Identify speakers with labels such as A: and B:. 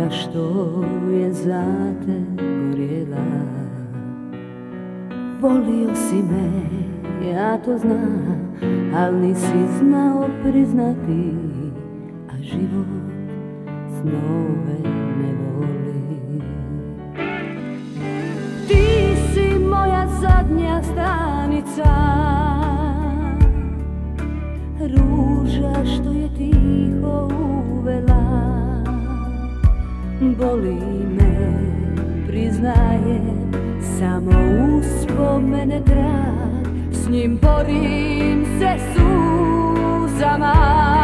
A: ona što je za te gorjela. Volio si me, ja to znam, al nisi znao priznati, a život snove ne voli. Ti si moja zadnja stanica, ruža što je tiho uvela. Boli me, priznajem, samo uspomene trag, s njim borim se suzama.